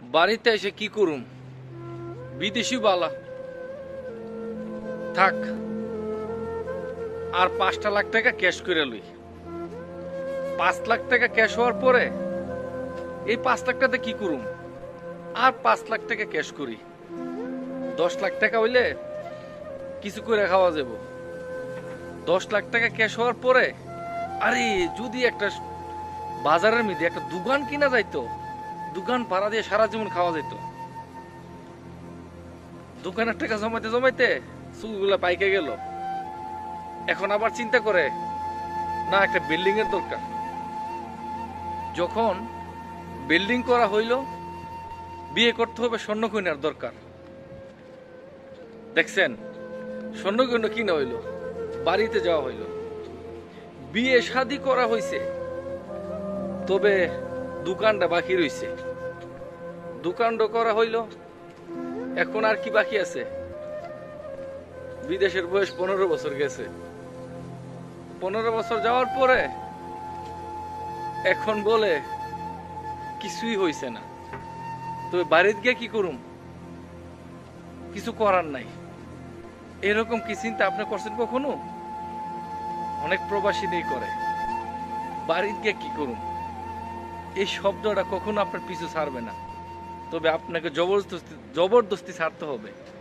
বাড়িতে এসে কি করুম, বিদেশি বালা থাক, আর 5 লাখ টাকা ক্যাশ করে লই। 5 লাখ টাকা ক্যাশ হওয়ার পরে এই 5 লাখ টাকাতে কি করুম, আর 5 লাখ টাকা ক্যাশ করি। 10 লাখ টাকা হইলে কিছু করে খাওয়া যাব। 10 লাখ টাকা ক্যাশ হওয়ার পরে আরে যদি একটা বাজারের মধ্যে একটা দোকান কিনা যাইতো, দোকান ভাড়া দিয়ে সারা জীবন খাওয়া যাইতো। দোকানের টাকা জমাইতে জমাইতে চুলগুলা পাইকে গেল। এখন আবার চিন্তা করে না একটা বিল্ডিং এর দরকার। যখন বিল্ডিং করা হইল, বিয়ে করতে হবে, স্বর্ণকন্যার দরকার। দেখছেন, স্বর্ণকন্যা কিনা হইল, বাড়িতে যাওয়া হইল, বিয়ে শাদী করা হইছে, তবে দোকানটা বাকি রইছে। দোকানটা করা হইল, এখন আর কি বাকি আছে? বিদেশের বয়স 15 বছর গেছে। 15 বছর যাওয়ার পরে এখন বলে কিছুই হইছে না। তবে বাড়িতে গিয়ে কি করুম, কিছু করার নাই। এরকম কি চিন্তা আপনি করছেন কখনো? অনেক প্রবাসী নেই করে, বাড়িতে গিয়ে কি করুম। এই শব্দটা কখনো আপনার পিছু ছাড়বে না, তবে আপনাকে জবরদস্তি ছাড়তে হবে।